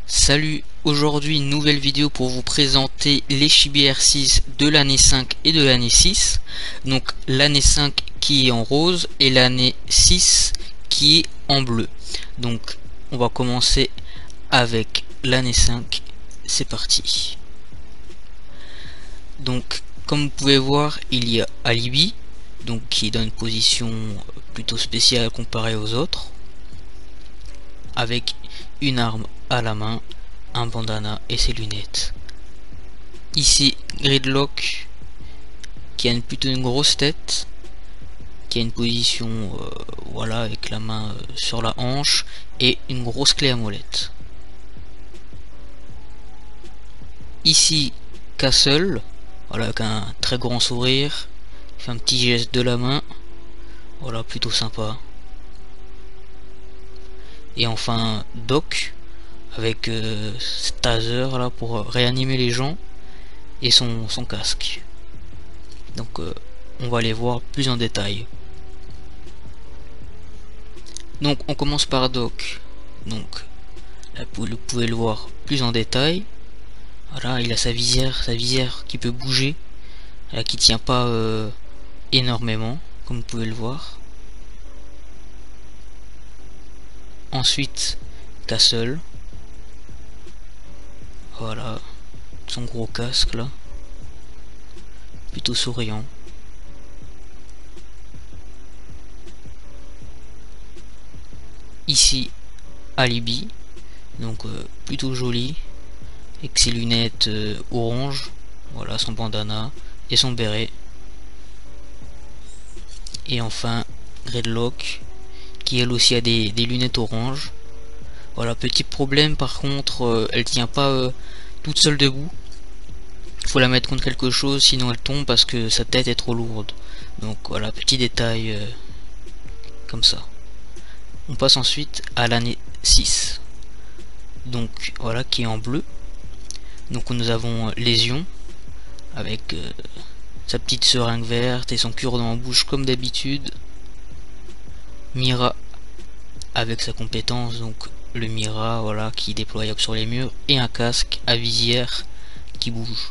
Salut, aujourd'hui une nouvelle vidéo pour vous présenter les Chibi R6 de l'année 5 et de l'année 6. Donc l'année 5 qui est en rose et l'année 6 qui est en bleu. Donc on va commencer avec l'année 5, c'est parti. Donc comme vous pouvez voir, il y a Alibi, donc qui est dans une position plutôt spéciale comparée aux autres, avec une arme à la main, un bandana et ses lunettes. Ici Gridlock, qui a plutôt une grosse tête, qui a une position voilà, avec la main sur la hanche et une grosse clé à molette. Ici Castle, voilà, avec un très grand sourire, il fait un petit geste de la main, voilà, plutôt sympa. Et enfin Doc, avec taser là pour réanimer les gens, et son casque. Donc on va les voir plus en détail. Donc on commence par Doc. Donc là vous pouvez le voir plus en détail. Voilà, il a sa visière qui peut bouger, là, qui tient pas énormément, comme vous pouvez le voir. Ensuite Castle, voilà, son gros casque là, plutôt souriant. Ici Alibi, donc plutôt joli, avec ses lunettes orange, voilà, son bandana et son béret. Et enfin Gridlock, qui elle aussi a des lunettes orange. Voilà, petit problème par contre, elle tient pas toute seule debout. Il faut la mettre contre quelque chose, sinon elle tombe parce que sa tête est trop lourde. Donc voilà, petit détail comme ça. On passe ensuite à l'année 6. Donc voilà, qui est en bleu. Donc nous avons Lésion, avec sa petite seringue verte et son cure-dent en bouche comme d'habitude. Mira, avec sa compétence, donc le Mira, voilà, qui est déployable sur les murs, et un casque à visière qui bouge.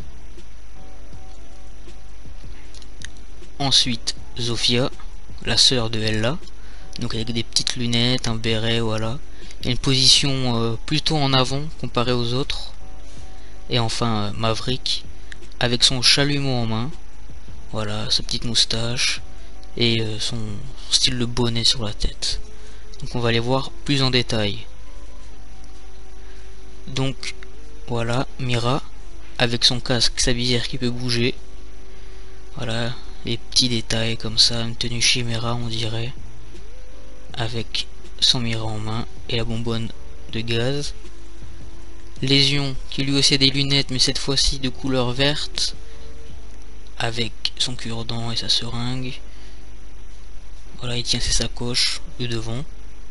Ensuite Zofia, la sœur de Ella, donc avec des petites lunettes, un béret, voilà. Il y a une position plutôt en avant comparée aux autres. Et enfin Maverick, avec son chalumeau en main, voilà, sa petite moustache et son style de bonnet sur la tête. Donc on va les voir plus en détail. Donc voilà, Mira, avec son casque, sa visière qui peut bouger. Voilà, les petits détails comme ça, une tenue Chimera on dirait, avec son Mira en main et la bonbonne de gaz. Lésion, qui lui aussi a des lunettes, mais cette fois-ci de couleur verte, avec son cure-dent et sa seringue. Voilà, il tient ses sacoches de devant.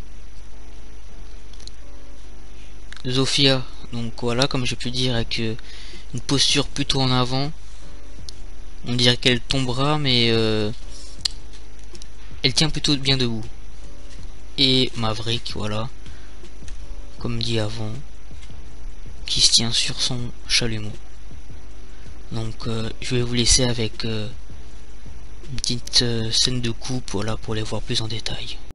Zofia, donc voilà, comme j'ai pu dire, avec une posture plutôt en avant. On dirait qu'elle tombera, mais elle tient plutôt bien debout. Et Maverick, voilà, comme dit avant, qui se tient sur son chalumeau. Donc je vais vous laisser avec une petite scène de coupe, voilà, pour les voir plus en détail.